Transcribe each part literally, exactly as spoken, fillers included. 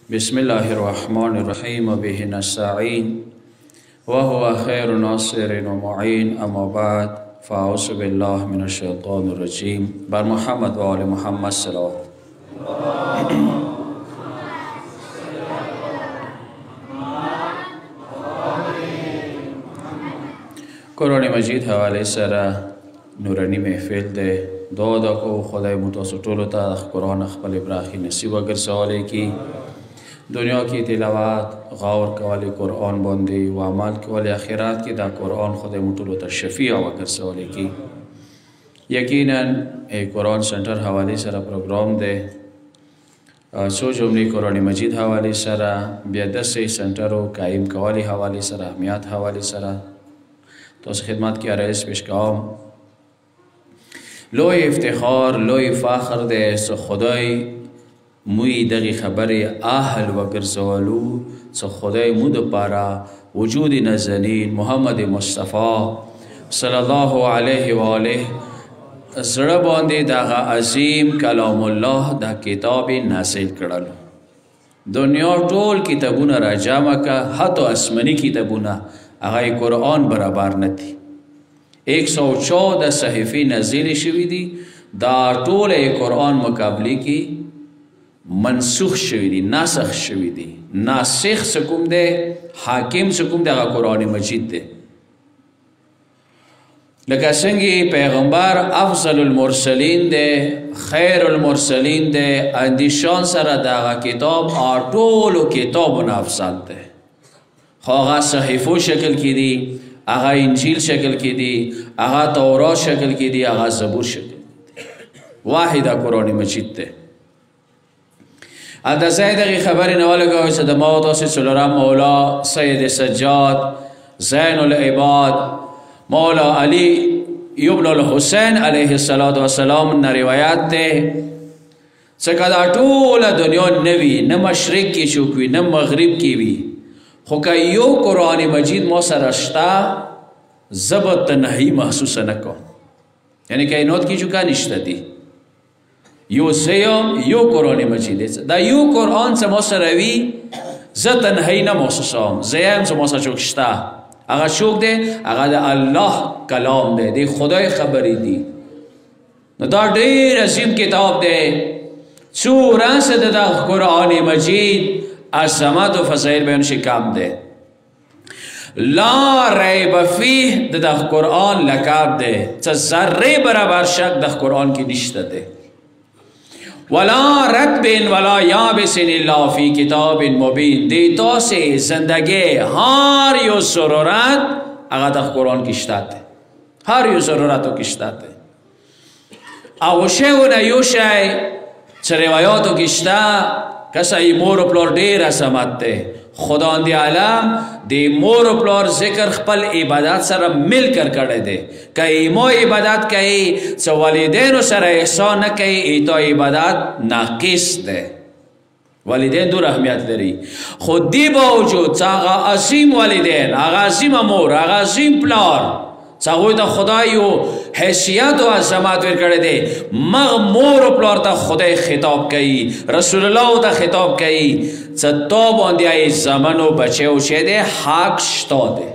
بسم الله الرحمن الرحیم و به نستعین و هو خیر ناصر و معین. اما بعد فاعوذ بالله من الشیطان الرجیم. بر محمد و آل محمد صلوات. قرآن مجید حوالے سره نورانی محفل ده. دعا دا کو خدای متاسو ټولو ته قرآن خپل براخي نصیب وګرځولی کی. دنیا کی تلاوت غور کولی قرآن باندې و عمل کولی آخرت کی دا قرآن خدای مټولو ته شفیع وګرځولی کی. یقینا قرآن سینٹر حوالے سره پروګرام ده. څو جملې قرآن مجید حوالے سره بیا داسې سینټرو قایم کولی حوالے سره اهمیت حوالے سره تاسو خدمت کی عرض پیش کوم. لوی افتخار لوی فخر ده سو خدای موی دغی خبر اهل و گرزوالو سو خدای مود پارا وجود نزنین محمد مصطفی صلی الله علیه و آله زړه باندې دغه عظیم کلام الله دا کتاب نازل کړل. دنیا ټول کتابونه را جمع کا، حتی آسمانی کتابونه هغه قرآن برابر ندی. ایک سو چودہ صحیفی نازل شوی دی. دا ټول قرآن مقابلی کی منسوخ شوی دی، ناسخ شوی دی. ناسخ سکم دے، حاکم سکم دے هغه قرآن مجید دے. لکه څنګه پیغمبر افضل المرسلین دے، خیر المرسلین دے، اندیشان سره دا کتاب ټولو کتابونه افضل دے. خو هغه صحیفو شکل کی دی، هغه انجیل شکل کی دی، هغه تورات شکل کی دی، هغه زبور شکل کی دی. واحد قرآن مجید ده. اندازه دغی خبری نوالگاه چې د ما تاسې څلورم مولا سید سجاد زین العباد مولا علی ابن الحسین علیه السلام نه روایت ده چې کله ټوله دنیا نوی، نه مشرق کی چوک وي نه مغرب کی وي، خو که یو قرآن مجید ما سره شته زه تنهایی محسوسه نکم. یعنی کائنات کی چوکا نشته دی. یو زیم یو قرآن مجید دا یو قرآن چه ما سره وی زه تنهایی نمحسوسم. زیم چه ما سره چوک شته هغه چوک ده، هغه د الله کلام ده، دی خدای خبری دی. نو دا ډیر عظیم کتاب ده. څو رنګ ده د قرآن مجید عظمت و فضائل بیانش کم ده. لا ریب فیه ده ده قرآن لکب ده. چه ذره برابر شک ده قرآن کی نشته ده. ولا رتب ولا یابس الا فی کتاب مبین. دیتا سے زندگی هر یو ضرورت اگه ده قرآن کشته ده. هر یو ضرورت رو کشته ده. اوشه و نیوشه چه روایاتو کشته کسا ای مور و پلار دیر عظمت ده. خداوند عالم دی مور و پلار ذکر خپل عبادت سره مل کر کرده ده. که ایما عبادت کهی چه والدین سره احسان نکهی ایتا عبادت ناقص ده. والدین دور اهمیت داری. خود دی باوجود چه آغا عظیم والدین، آغا عظیم مور، آغا عظیم پلار چاگوی تا خدای و حیثیت و عظمت ور کرده مغ مور و پلار تا خدای خطاب کهی، رسول الله تا خطاب کهی چه تا باندی ای زمن و بچه و چه ده حق شتا ده.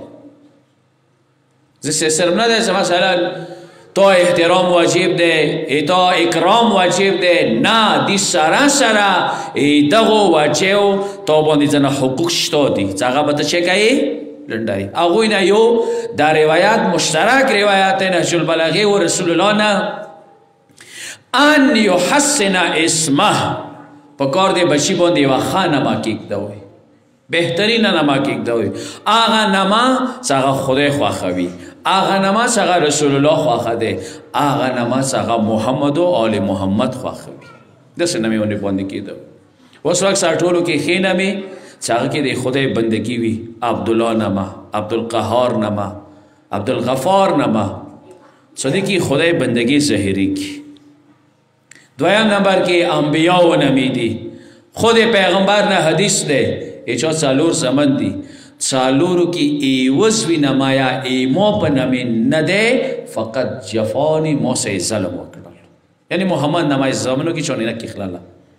زیسته سرم نده چه مثلا تا احترام واجب ده، ایتا اکرام واجب ده، نه دی سره سره ایدغو واجه و تا باندی زنه حقوق شتا دی. چه اغا بتا چه کهی؟ لندای اگوی نه یو در روایت مشترک روایت نهج البلاغه و رسول الله نه ان یحسن اسمه پکار دی بچی باندې و خانما کیک دوی بهترین نما کیک دوی. آغا نما څنګه خدای خواخوي، آغا نما څنګه رسول الله خواخه ده، آغا نما څنګه محمد و آل محمد خواخوي. دسه نمې ونی باندې کیدو. اوس وخت ساټولو کې خینامي چاگه که دی خدای بندگی وی عبدالله نما، عبدالقهار نما، عبدالغفار نما صدیقی خدای بندگی ظاهری کی. دویم نمبر که انبیاء و نمیدی خود پیغمبر نه حدیث ده ایچا سالور زمن دی سالورو کی ایوز وی نمایا ایمو پا نمی نده فقط جفانی موسی ظلم وکرل. یعنی محمد نمای زمنو کی چونی نکی خلالا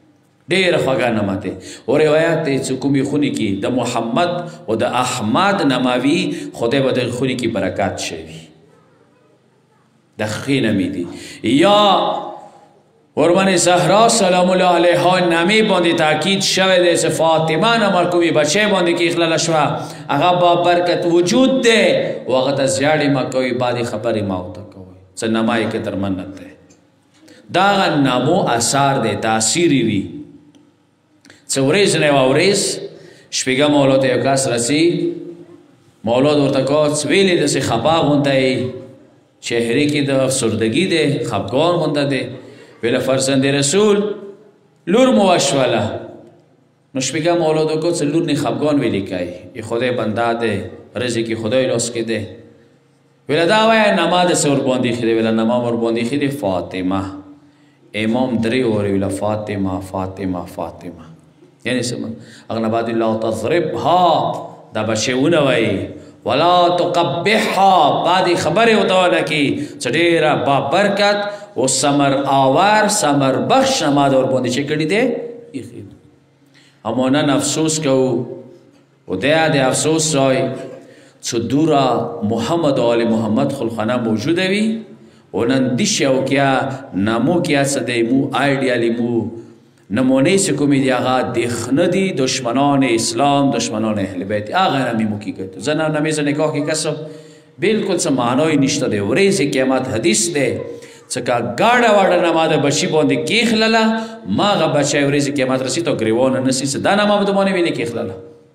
ډېره خوږه نامه دی. او روایت دی چې کومې خونې کې د محمد او د احمد نامه وي خدای به دغې خونې کې برکت شوي. د ښې نامې دي. یا ورباندې زهرا سلام الله علیها نامې باندې تاکید شوی دی چې فاطمه نامه کومې بچی باندې کې ایښلله شوه هغه با برکت وجود دی او هغه ته زیاړې مه کوئ بعدې خبرې مه ورته کوئ څه نامه یې کې تر منت دی. دا هغه نامو اثار دی تاثیر یې وي. څه ورځ نه یوه ورځ شپږم مولود ته یو کس رسي مولود ورته کوه څه ویلې داسې خفه غونته یې چهرې کې د افسردګي دی خفګان غونته دی. ویله فرزند رسول لور مو وشوله. نو شپږم مولود وکړو چې لور نه خفګان ویلې کوي ای خدای بنده دی رزق کې خدای لاس کې دی. ویله دا وایه نامه داسې ورباندې ایښې دی. ویله نامه ورباندې ایښې دی فاطمه. امام درې وارې ویله فاطمه فاطمه فاطمه یعنې څه هغه نه بعد لا تضربها دا بچې ونوئ ولا تقبحها بعدې خبرې ورته ولکې څه ډېره بابرکت او ثمر آور ثمر بخش نامه د ورباندې چې کړي دی ایښې. اما نن افسوس کوو و دی د افسوس ځای چې دوره محمد و آل محمد خلخانه موجوده وي و نن دی شوکیا نامو کیا څه دی مو آیډیالي مو نمونه سے کومی دی آغا دیخنه دی دشمنان اسلام دشمنان اهل بیت آغا نمی مکی کرد زنه نمیز نگاه که کسب بلکل سا معنای نشته دی وریز قیامت حدیث دی چکا گاڑا واڑا نماده بچی بانده کیخ للا ما غا بچه وریز قیامت رسی تو گریوان نسی سا دا نما بدمانه ویلی کیخ للا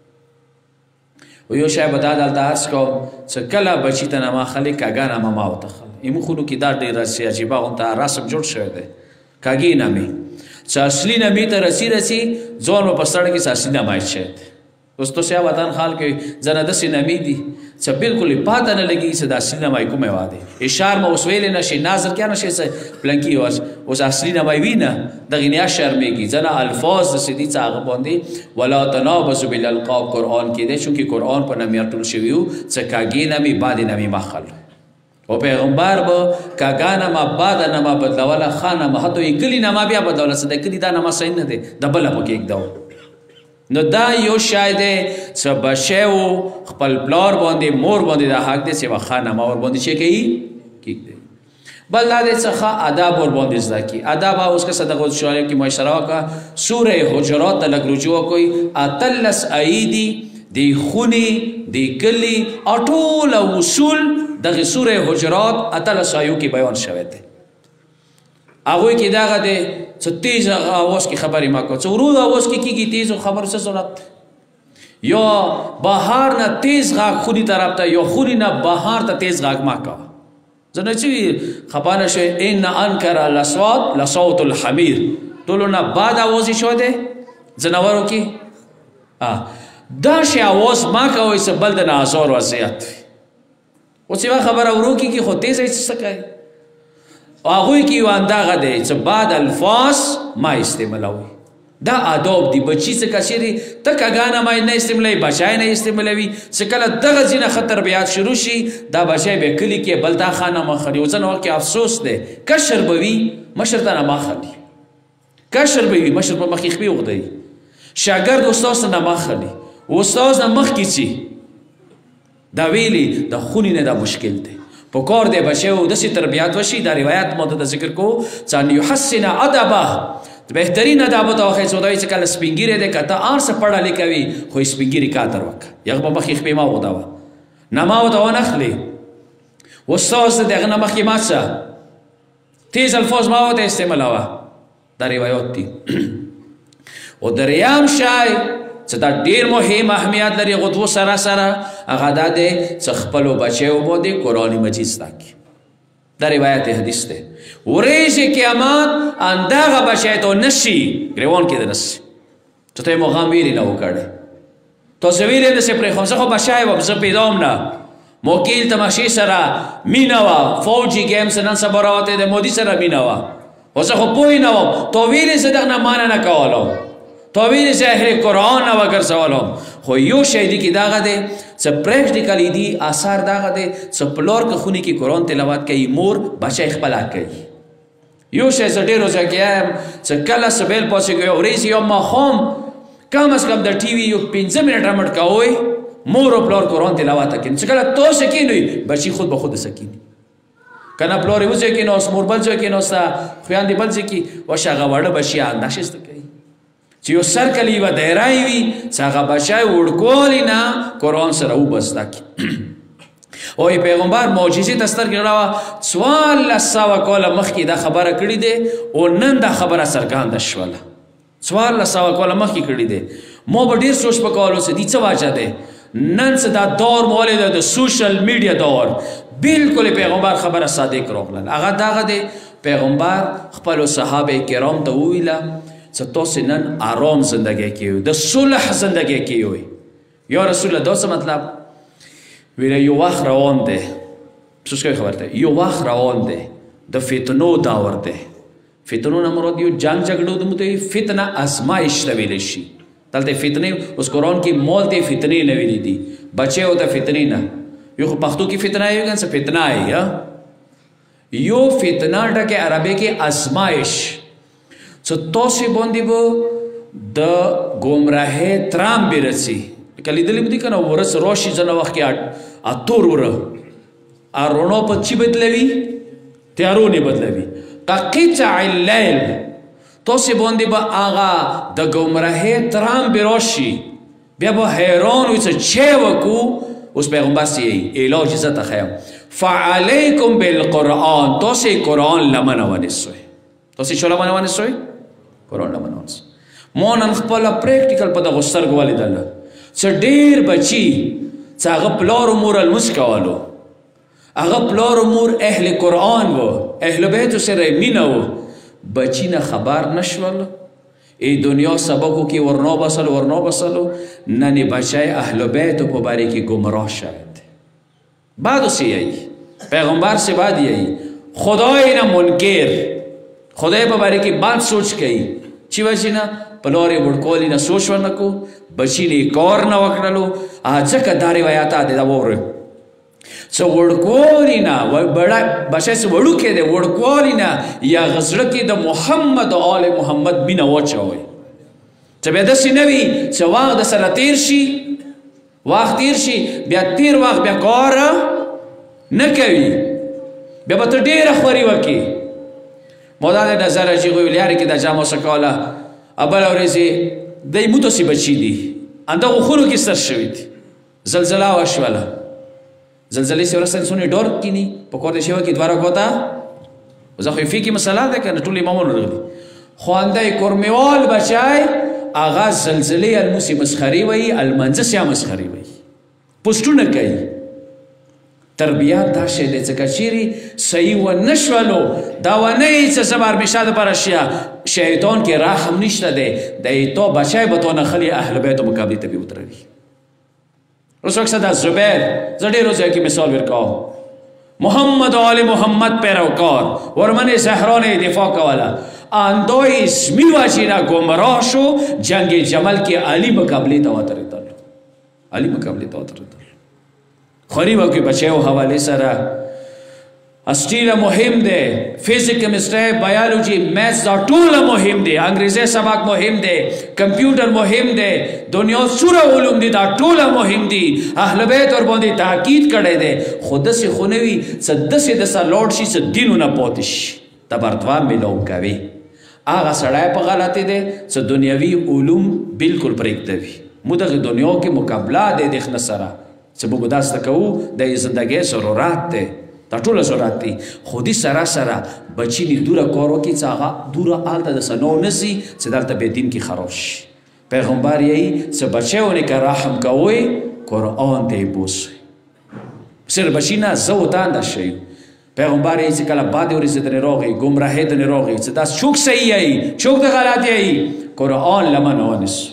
و یو شای بدا دالتا عرض کو چکلا بچی تا نما خلی کاگا نما ماو تخل ایمو خونو کی دار دی رسی عجیبا اونتا رسم جوڑ شده کاگی نمی چې اصلي نامې ته رسی رسی ځوان به په سړک کې اصلي نامه شد. دوستو سیا وطن خال کې ځنه داسې نامې دي چې بالکل یې پاته نه لګي چې د اصلي نامه کومه وا دی. اشار مه اوس ویلی نشي ناظر کیا نشي چې پلنکي اوس اوس اصلي نامه وي نه دغې نه شرمېږي ځنه الفاظ داسې دي چې هغه باندې ولا تنابزوا بالالقاب قرآن کې دی چونکې قرآن په نامې راټول شوي وو چې کاږې نامې بعدې نامې مه خل و پیغمبر با کاگا نما بعد نما بدلولا خان نما حتی ای کلی نما بیا بدلولا سده کلی دا نما صحیح نده دا بلا پا که ایک دو نو دا یو شایده سا بشه و خپل پلار بانده مور بانده دا حق ده سیوا خان نما ور بانده چه که ای که ده بل دا ده سخا عداب ور بانده ازده کی عداب ها اس کا صدق شعالیب کی معاشرہ کا سوره حجرات تلک رجوع کوئی اتلس ایدی دی خونی دی کلی اطول وصول دغه سوره حجرات اتلس آیو کې بیان شوی دی. هغوی کې دغه دی څه تیز آواز کې خبرې مه کوه څه ورو آواز کې کېږي تیز خبر څه ضرورت یا بهار نه تیز غږ خوني طرف ته یا خوني نه بهار ته تیز غږ مه کوه ځنه چې خفه نه شئ ان انکر الاصوات لصوت الحمیر ټولو نه باد آواز شوی دی ځناورو کې دا شی آواز مه کوئ څه بل د نازور وضعیت وي اوس یوه خبره ورو کېږي خو تیزه یې څه کوي هغوی کې یو اندغه دی چې بعد الفاظ ما استعمالوي دا آداب دی بچی څه کچېرې ته کږه نامه نه استعمالوي بچی نه استعمالوي چې کله دغه ځینه ښه تربیات شروع شي دا بچی به کلي کې بل تا ښه نامه خلي او ځینې وخت کې افسوس دی کشر به وي مشر ته نامه خلي کشر به وي مشر په مخ یې خپې اوږدوي شاګرد استاد ته نامه خلي استاد نه مخکې څي دا ویلی دا خونی نه دا مشکل دی په کار دی بچه و دسی تربیت وشي دا روایت ما ته ذکر کو ځان یحسن ادبه بهترین ادب ته واخې سودای چې کله سپینګیری دی کته آر څه پړه لیکوي خو سپینګیری کاتر وک یغه په مخې خپې ما ودا نه ما ودا ونخلی وسوس دغه نه مخې ما څه تیز الفاظ ما ودا استعمالوا دا روایت دي او دریام شای چې دا ډیر مهم اهمیت لري غوډو سره سره هغه دا دی چې خپلو بچیو باندې قرآن مجید زده کړي دا روایت حدیث دی ورځې قیامت اندغه بچی ته نشي ګریوان کې د نشي چې ته یې مغام ویلي نه وکړی تاسو ویلې داسې پرېښود زه خو بچی وم زه پیدا هم نه موکیل تماشې سره مینه وه فوجي ګیمس نن سبا راوتی د مودي سره مینه وه خو زه خو پوه نه وم تو ویلې زه دغه نه مانه نه کولم توویل زهر قرآن نه وګرځولم خو یو شی دی کې دغه دی چې پریکټیکلی دی آثار دغه دی چې پلار که خونې کې قرآن تلاوت کوي مور بچی خپله کوي یو شی زه ډېرو ځای کې یم چې کله سبیل پاسېږو یو ورځ یا ماښام کم از کم د ټي وي یو پنځه منټه مټ کوئ مور و پلار قرآن تلاوت کړي چې کله تاسو کښېنئ بچي خود به خود سکیني که نه پلار یې وځای کېناست مور بل ځای کېناسته خویندې بل ځای کې واشه هغه واړه بچي نقشې زده کوي چې یو سر کله یوه دایره یې وي چې هغه بچی وړوکوالي نه قرآن سره وبزده کړي وایي پیغمبر معجزې ته سترګې غړوه څوارلس سوه کاله مخکې دا خبره کړې دی او نن دا خبره څرګنده شوله څوارلس سوه کاله مخکې کړې دی ما به ډېر سوچ په کولو چې دې څه وجه دی نن څه دا دور مولی دی د سوشل میډیا دور بالکل پیغمبر خبره صادق راغله هغه دغه دی پیغمبر خپلو صحابه کرام ته وویله چې تاسو نن آرام زندگی کوئ د صلح زندگی کوئ یا رسول الله دا څه مطلب ویله یو وخت روان دی څه کوي خبر ته یو وخت روان دی د فتنو دور دی فتنو نه مراد یو جنگ جګړو د مته فتنه ازمایش ته ویل شي دلته فتنې اوس قرآن کې مول ته فتنې نه ویلي دي بچې او ته فتنې نه یو خو پښتو کې فتنه یې ګان څه فتنه یې یو فتنه ډکه عربی کې ازمایش څه تاسو باندې به د ګمراهۍ ترام برسي کله دې دې کنه ورس روشي ځنه وخت کې اتور وره ارونو په چی بدلوي تیارونه بدلوي قطع الليل تاسو باندې به آغا د ګمراهۍ ترام براشي بیا به حیران وي چې چه وکو اوس پیغمبر سی علاج زته خیم فعلیکم بالقرآن تاسو قرآن لمنه ونیسوي تاسو چې لمنه ونیسوي قرآن لمنه ونیسوي مو نن خپل پریکټیکل په دغه سترګو ولیدل چې ډېر بچي چې هغه پلار و مور لمونځ کولو هغه پلار و مور اهل قرآن و اهل بیتو سره مینه و بچی نه خبر نشول ای دنیا سبقو کې ورنا بسل ورنا بسلو ننی بچه اهل بیتو په باره کې گمراه شد بعدو سی یهی پیغمبر سے بعد یهی خدای نه منکر خدای په باره کې بد سوچ کئی چی بچی نه پلاری وړکوالی نه سوچ ورنکو بچی نه کار نه وکړلو ځکه دا روایات دی دا وره څه وړکوالی نه بچی څه وړوکی دی وړکوالی نه یا غزړه کې د محمد او آل محمد مینه واچوئ چې بیا داسې نه وي چې وخت د سره تیر شي وخت تیر شي بیا تیر وخت بیا کار نه کوي بیا به ته ډېره خوري وکړي ما دا د نظره چې هغوی لارې کې دا جامه سکوله بله ورځې دی متاسې بچي دي همدغو خونو کې سر شوي دي زلزله وشوله زلزلې سره ورسته انسان ډور کینی په کور د شیوه کې دوه رکعته زه خو فقهي مسله ده که نه ټول امامونه راغلي خواندی کورمیوال بچی هغه زلزلې الموسې مسخري وایي المنځس یا مسخري وایي پوسټونه کوي تربیت دا شی دی ځکه چیرې صحیح ونه شولو دا ونه یي چې زه به همیشه دپاره شیطان کې رحم نشته دی دی تا بچی به تا نه خلي اهل بیتو مقابلې ته بې ودروي اوس وقت دا زبیر زه ډېرو ځایو کې مثال ورکوم محمد و آل محمد پیروکار ورمن زهرا نه دفاع کوله اندای اسمی وجې نه ګمراه شو جنگ جمل کې علی مقابلې ته ودرېدل علی مقابلې ته ودرېدل خوري وکړي بچیو حوالې سره اسټیله مهم دی فزیک کیمسټري بایولوژي میتھس دا ټوله مهم دی انګریزي سبق مهم دی کمپیوټر مهم دی دنیا سوره علوم دي دا ټوله مهم دي اهل بیت ور باندې تاکید کړی دی خو داسې خو نه وي چې داسې داسې لوډ شي چې دینونه پاتې شي تبرتوا میلاو کوي هغه سړی په غلطي دی چې دنیوي علوم بالکل پرېږدوي موږ دغه دنیا کې مقابله دی د ښه سره چې موږ دا زده کوو د زندګۍ ضرورت دی دا ټوله ضرورت دی خو دې سره سره بچي دې دوره کار وکړي چې هغه دوره هلته داسې نه ونسي چې دلته بې دین کې خراب شي پیغمبر یې چې بچیونه که رحم کوئ قرآن ته یې بوسئ صرف بچي نه زه و تا انداز شئ پیغمبر یې چې کله بعد ورځې ترې راغی ګمراهۍ ترې راغی چې دا څوک صحیح یی څوک د غلط یی قرآن لمن ونیسئ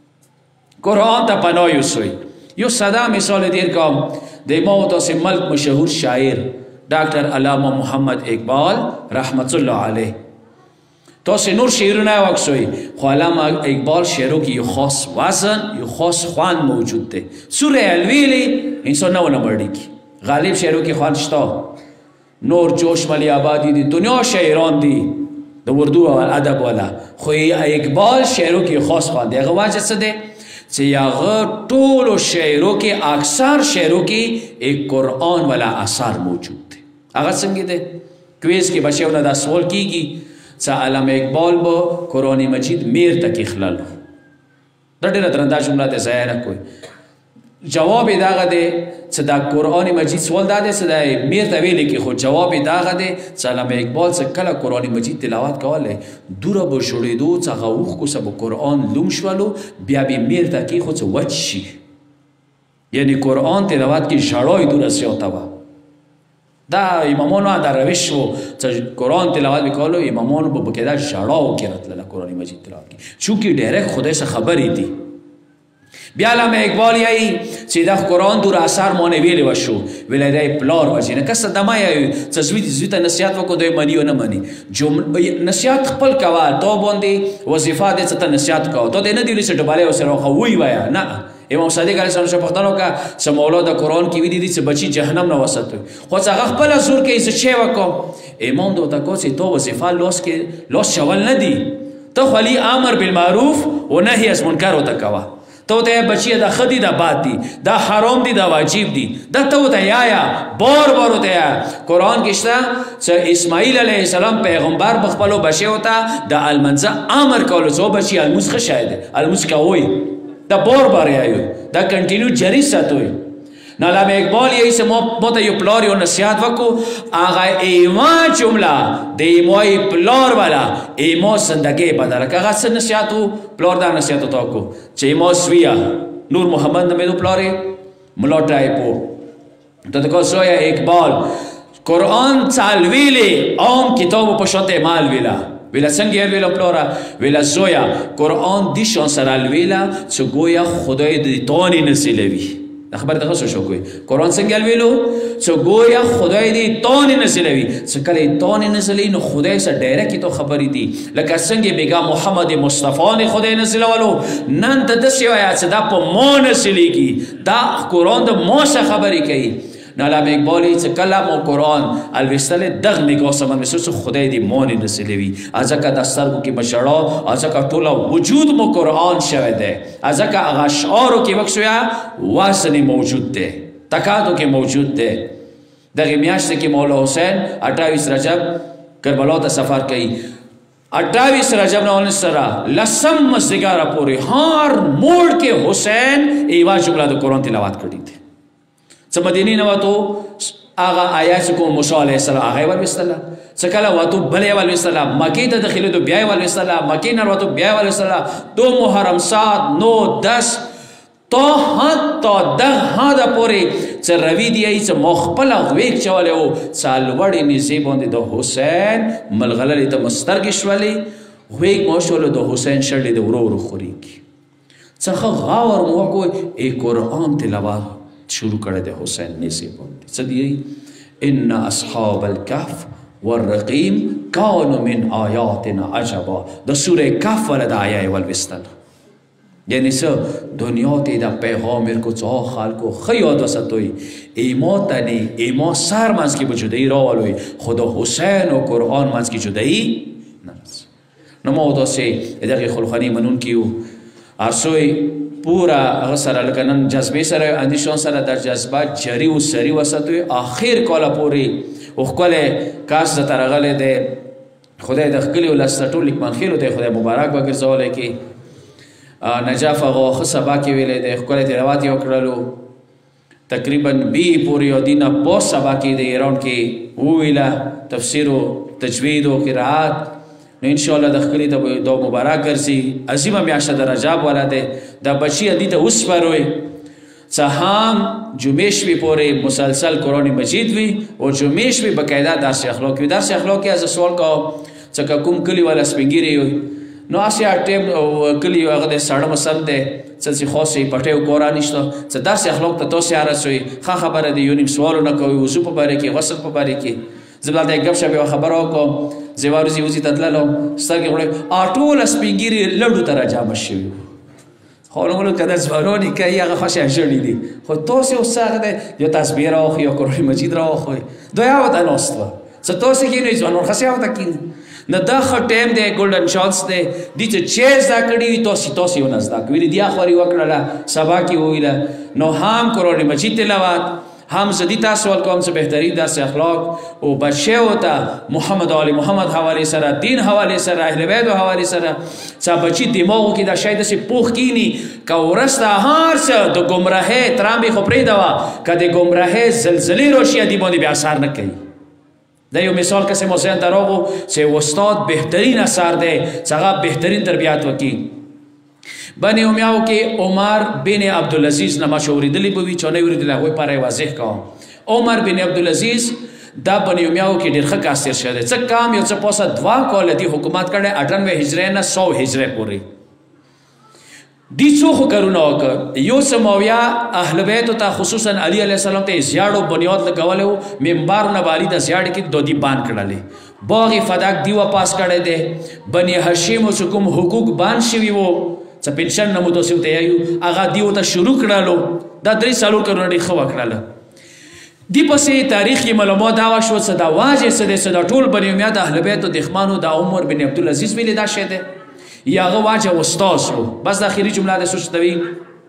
قرآن ته پناه یوسئ یو ساده مثال دیر کوم د ما و تاسې ملک مشهور شاعر ډاکټر علامہ محمد اقبال رحمت الله علیه تاسې نور شعرونه وکسوئ خو علامہ اقبال شعرو کې یو خاص وزن یو خاص خوان موجود دی سوره الویلی انسان نه ونه مړېږي غالب شعرو کې خوان شته نور جوش ملی آبادی دی دنیا شاعران دی د اردو او ادب والا، خو اقبال شعرو کې خاص خوان دی. هغه واجه څه دی چې هغه ټولو شعرو کې اکثر شعرو کې قرآن والا اثار موجود دی. هغه څنګه دی؟ کویز کې بچیو نه دا سوال کیږي چې علامه اقبال به قرآن مجید میر ته کښللو. دا ډېره درنده جمله ده، ضایع نه کوئ. جواب یې دغه دی چې دا قرآن مجید سوال دا دی چې دا میر ته ویلې کې، خو جواب یې دغه دی چې علامه اقبال چې کله قرآن مجید تلاوت کولی دوره به شړېدو چې هغه اوښکو څه به قرآن لوم شولو، بیا به میر ته کېښود چې وچ شي. یعنی قرآن تلاوت کې ژړا یې دوره زیاته وه. دا امامانو دا روش و چې قرآن تلاوت وکولو، امامانو به پکې دا ژړا وکړي راتلله قرآن مجید تلاوت کې، چونکې ډایرکټ خدای څخه خبرې دي. بیا علامه اقبال یایي چې دا قرآن دور اثر مانه ویلی وشو، ویلی دی پلار وجې نه کس دمه یایي چې زوی زوی ته نصیحت وکړو دوی مني او نه مني. نصیحت خپل کوه، تا باندې وظیفه دی چې ته نصیحت کوه، تا دی نه دی ویلي چې ډبالۍ ورسره وخه وی وایه، نه. امام صادق علیه السلام څخه پوښتنه وکړه چې مولا د قرآن کې ویلي دي چې بچي جهنم نه وساتوي، خو چې هغه خپله زور کوي چې چی وکړو. امام ده ورته کوه چې تا وظیفه لاس کې لاس چول نه دي، ته خو علي امر بالمعروف و نهي از منکر ورته کوه. ته ورته بچیه دا ښه دي دا بد دي، دا حرام دي دا واجب دي، دا ته ورته یایه بار بار ورته یایه. قرآن کې شته چې اسماعیل علیه السلام پیغمبر به خپلو بچیو ته د المنځه امر کولو چې بچي الموس ښه شی دی، الموس کوئ. دا بار بار یایو، دا کنټینیو جاری ساتوئ. نو علامه اقبال یایي چې ما ته یو پلار یو نصیحت وکړو، هغه ایما جمله د ایمای پلار والا ایما زندګۍ بدله کړه. هغه څه نصیحت و؟ پلار دا نصیحت ورته وکړو چې ایما سویه نور محمد نومېدو پلار یې ملا ټایپو ته ته کو زویه اقبال قرآن څلوېلې عام کتابو په شان مال ویله. ویله څنګه یې ویله پلاره؟ ویله زویه قرآن دې شان سره لویله چې گویا خدای دې تانې نسیلوي. دا خبر دغه څه شو کوي؟ قرآن څنګه ویلو چې گویا خدای دې تانې نسیلوي، چې کله یې تانې نسلوي نو خدای سره ډایرکټ تو خبرې دي. لکه څنګه بیګا محمد مصطفی نه خدای نسلولو، نن ته داسې وایه چې دا په ما نسلیږي، دا قرآن د ما څخه خبرې کوي. نو علامه اقبال چې کله مو قرآن الوستل دغ نگاه سمن مسوس خدای دی مانی نسلوي، ازکه د سترګو کې مشړه، ازکه ټوله وجود مو قرآن شوی دی، ازکه هغه اشعارو کې وکسویا واسنی موجود دی، تکاتو کې موجود دی. دغه میاشت کې مولا حسین اٹھائیس رجب کربلا ته سفر کوي، اٹھائیس رجب نه سره لسم مزدګار پورې هر موړ کې حسین ایوا جمله د قرآن تلاوت کړی دی. څه مدینې نه وتو هغه آیات کوم موسی علیه السلام هغه ولوستله، څه کله وتو بلې ولوستله، مکې ته داخلېدو بیا یې ولوستله، مکې نه وتو بیا یې ولوستله. دو محرم سات نو دس تا حتی دغه حده پورې چې روي دی یایي چې ما خپله غویږ چولی و څلوړې نیزې باندې د حسین ملغللې ته مو سترګې شولې، غویږ ما شولو د حسین شړلې د ورو ورو خورېږي. څه ښه غور مو وکړو ای قرآن تلاوت شروع کړی د حسین نیزې باندې. څه دی؟ ان اصحاب الکهف والرقیم کانوا من آیاتنا عجبا. د سوره کهف والا د آیه ولوستله، یعنی څه دنیا ته د پیغام ورکو څه خلکو ښه یاد وساتئ، ایما تنی ایما سر منځ کې به جدایي راولئ، خو د حسین او قرآن منځ کې جدایي نه رسي. نو ما داسې دغې خلخانې منونکي یو هر څوی پورا هغه سره لکه نن جذبې سره اندیشان سره در جذبه جری و سری وساتوي، آخر کاله پورې وښکلی کاس درته راغلی دی. خدای د ښکلي ولس ته ټول لیکمنخېلو ته خدای مبارک وګرځولی کې نجاف هغه ښه سبا کې ویلی دی، ښکلی تلاوت یې وکړلو، تقریبا بی پورې یو دینه په سبا کې د ایران کې وویله تفسیر و تجوید و قرائت. نو انشاءالله د ښکلي ته دا مبارک ګرځي. عظیمه میاشته د رجب والا دی، دا بچي ادي ته وسپاروئ چې هم جمعې شپې پورې مسلسل قرآن مجید وي او جمعې شپې باقاعده درس اخلاق وي. درس اخلاق کې زه سوال کوم چې که کوم کلي والا سپین ږیرې وي نو هسې هر ټایم کلي هغه دی ساړه موسم دی څه چې خاص یې پټۍ او کورا نشته، چې درس اخلاق ته تاسې هرڅوئ ښه خبره دی، یو نیم سوالونه کوئ وضو په باره کې غسل په باره کې. زه به دلته یې ګپ شپ یوه خبره وکړم، زه یوه ورځ وزي ته تللم سترګې غوړې ټوله سپین ږیرې لډو ته راجمع شوي وو. خو نو که د ځوانان یې کوي هغه خوښې ژړې دي، خو تاسې اوس هغه دی یا تسبیح راواخلئ یا قرآن مجید راواخلئ، دا یوه ته ناست وه چې تاسې کښېنئ ځوانان خاص یوه ته کښېني. نه دا ښه ټایم دی ګولډن چانس دی دي چې چې زده کړي وي تاسې تاسې ونه زده کړي ویلې دیا خواري وکړله سبا کې وویله نو هم قرآن مجید تلاوت هم زدی تاسو سوال کوم چې بهترین درس اخلاق او بچو ته محمد آل محمد حواله سره دین حواله سره اهل بیت حواله سره چې بچی دماغو کې دا شاید سي پوخ کینی که ورسته هر څه د گمراهه ترامبي خو پرې دا که د گمراهه زلزلې روشي دی باندې بیا اثر نه کوي دا یو مثال کسې مو ذهن ته راغو چې استاد بهترین اثر دی چې هغه بهترین تربیت وکړي بنی امیاو کې عمر بن عبدالعزیز نه ما چې اورېدلی به وي چا نه اورېدلی هغوی پاره یې واضح کوم عمر بن عبدالعزیز دا بنی امیاو کې ډېر ښه کاس تېر شوی دی څه کام یو څه پاسه دوه کاله دي حکومت کړی اټنوې هجرې نه سو هجرې پورې دي څو خو کارونه وکړ یو سماویه اهل بیتو ته خصوصا علی علیه السلام ته یې زیاړو بنیاد لګولی و منبرونه به علي ته زیاړې کې دو دي بند کړلې باغ فدک دی واپس کړی دی بني هاشمو چې کوم حقوق بند شوي وو څه پنشن نه مو تاسو ته یایو هغه دیو ته شروع کړلو دا درې څلور کارونه ډېر ښه وکړله دی پسې تاریخ کې معلومات دا وشوه چې دا واجب څه دی چې دا ټول بني امیه د اهل بیتو دښمنو دا عمر بن عبدالعزیز ویلې دا شی دی یا هغه واجب استاذ و بس د اخري جمله د سوچ توي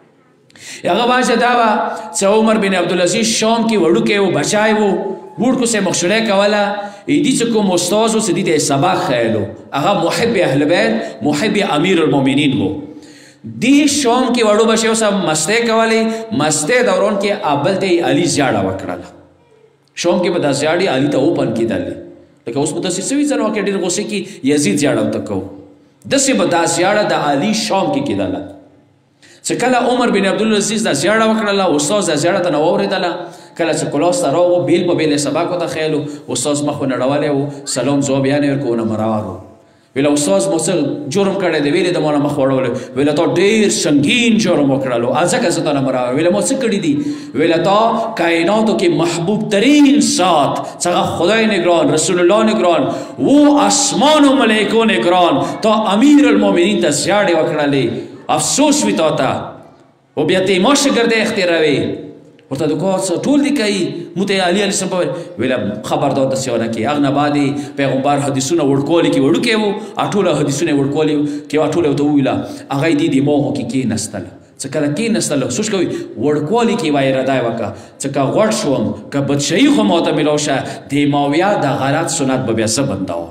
هغه واجب دا وه چې عمر بن عبدالعزیز شام کې وړوکی و بچای و وړکو سه مخشره کوله ایدی چې کوم استاذ و چې دې ته سبق ښیلو هغه محب اهل بیت محب امیر المؤمنین و دی شام کې وړو بچیو سره مستې کولې مستې دوران کې اول ته علي زیاړه وکړله شام کې به دا زیاړې علي ته اوپن کېدلې لکه اوس به داسې سوي ځنو کې ډېر غوسې کې یزید زیاړه ورته کوو داسې به دا زیاړه د علي شام کې کېدله چې کله عمر بن عبدالعزیز دا زیاړه وکړله استاد دا زیاړه ته نه واورېدله کله چې کلاس ته راغو بیل په بیل یې سبق ورته ښیلو استاد مخ ونړولی و سلام ځواب یې نه ورکوو نه مروار و ویله استاد مو څه جرم کړی دی ویلې د ما نه مخ وړولی ویله تا ډېر سنګین جرم وکړلو ځکه زه تا نه مروار ویله ما څه کړي دي ویله تا کائناتو کې محبوب ترین ذات څنګه خدای نگران رسول الله نگران و اسمان و ملائکو نگران تا امیر المؤمنین ته زیاړې وکړلې افسوس وي تا ته و بیا ته یې ما شګرده اختیاروي ورته د کار څه ټول دي کوي موږ ته یې علي علیه السلام وویل ویله خبردار داسې ونه کړي هغه نه بعد پیغمبر حدیثونه وړکولي کې وړوکی و هغه ټوله حدیثونه یې وړکولي کې هغه ټوله ورته وویله هغه یې دې دماغو کې کېنستله چې کله کېنستله سوچ کوي وړکوالي کې وایي اراده یې وکړه چې که غوړ شوم که بدشهي خو ماته میلاو شه د ماویه د غلط سنت به بیا زه بندوم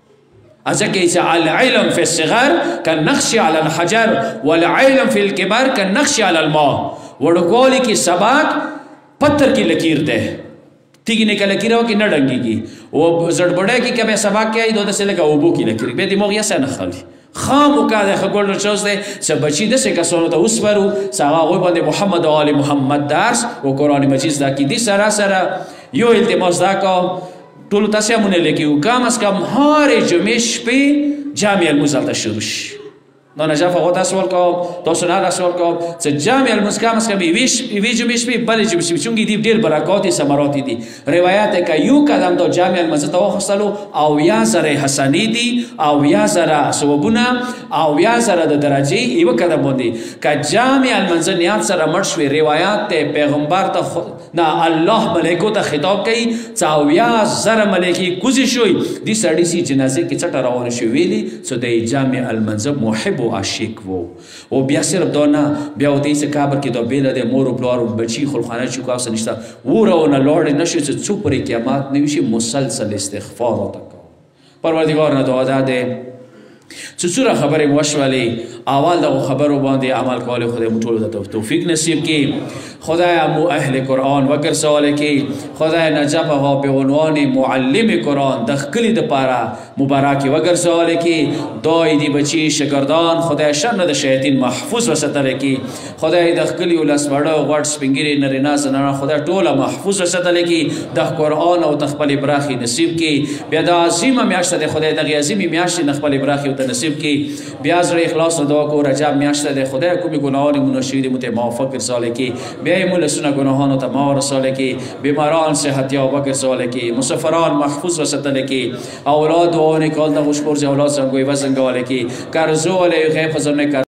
ځکه چې العلم فی الصغر کالنقش علی الحجر والعلم فی الکبر کالنقش علی الماء وړوکوالي کې سبق پتھر کی لکیر دی تیږې نه که لکیره وکړي نه ډنګېږي او زړبړی کې که بیا سبق کوي دا داسې لکه اوبو کې لکیر بیا دماغ یې څه نه خلي خام وکړه دی ښه ګولډن چانس دی چې بچي داسې کسانو ته وسپارو چې هغه هغوی باندې محمد آل محمد درس او قرآن مجید زده کړي دې سره سره یو التماس دا کوم ټولو تاسې همونه لیکي کم از کم هرې جمعې شپې جامع الموز هلته شروع شي نو نجف هغو ته سوال کوم تاسو نه سوال کوم چې جامع الموز کم از کم یوې جمعې شپې بلې جمعې شپې چونکې دي ډېر برکات ثمرات دي روایت یې که یو قدم دا جامع الموز ته واخیستلو اویا زره حسنې دي اویا زره ثوابونه اویا زره د درجې یوه قدم باندې که جامع الموز نیت سره مړ شوې روایت دی پیغمبر ته نه الله ملایکو ته خطاب کوي چې اویا زره ملایکې کوزې شوی دې سړي سي جنازې کې چټه روانه شوې ویلي چې د جامع الموز محب و عاشق وو او بیا صرف دا نه بیا ورته چې قبر کې دا بیله دی مور و پلار و بچي خلخانه چې کوه څه نشته وروونه لاړې نه شي چې څو پورې قیامت نه وشي مسلسل استغفار ورته کوه پروردګار نه دعا دا دی چې څومره خبرې مو وشولې اول دغو خبرو باندې عمل کول خدای مو ټولو ته توفیق نصیب کړي خدای مو اهل قرآن وګرځولی کړي خدای نجف هغه په عنوان معلم قرآن د ښکلي دپاره مبارکې وګرځولی کړي دای دي بچي شاګردان خدای شر نه د شیاطین محفوظ وساتلی کړي خدای د ښکلي ولس وړه غوټ سپین ږیرې نرینه زنانه خدای ټوله محفوظ وساتلی کړي د قرآن او د خپلې براخې نصیب کړي بیا د عظیمه میاشته د خدای دغې عظیمې میاشتې نه خپلې براخې ورته نصیب کړي بیا زړه اخلاص نه دعا کوو رجب میاشته د خدای کومې ګناهانې مو نشوي دي مو ته موفق ګرځولی کړي بیا یې مو لسونه ګناهانو ته ما ورسولی کړي بیماران صحتیاب وګرځولی کړي مسافران محفوظ وساتلی کړي اولاد دعاونه کول دغو شپور چې اولاد زنګوی وزنګولی کړي قرضو علیه غیب خزانه